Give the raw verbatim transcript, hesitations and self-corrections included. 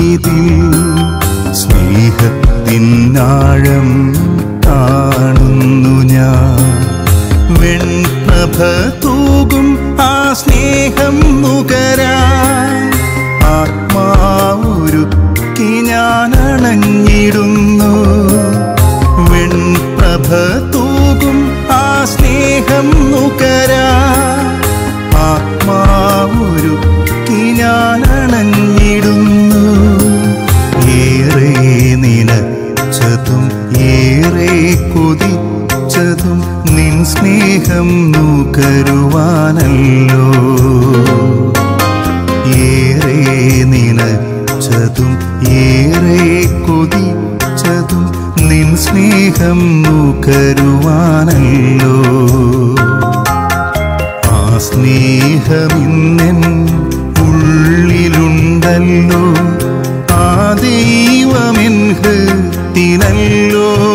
ഇതിൽ സ്നേഹത്തിനാഴം കാണുന്നു ഞാൻ. വെൺപ്രഭ തൂകും ആ സ്നേഹം നുകരാൻ ആത്മാവൊരുക്കി ഞാൻ അണഞ്ഞിടുന്നു. വെൺപ്രഭ തൂകും ആ സ്നേഹം നുകരാൻ ആത്മാവൊരുക്കി ഞാൻ അണഞ്ഞിടുന്നു. ഏറെ നിനച്ചതും ഏറെ കൊതിച്ചതും നിൻ സ്നേഹം നുകരുവാനല്ലോ. ഏറെ നിനച്ചതും ഏറെ കൊതിച്ചതും നിൻ സ്നേഹം നുകരുവാനല്ലോ. ആ സ്നേഹമിന്നെൻ ഉള്ളിലുണ്ടല്ലോ, ആ ദൈവമെൻ ഹൃത്തിലല്ലോ.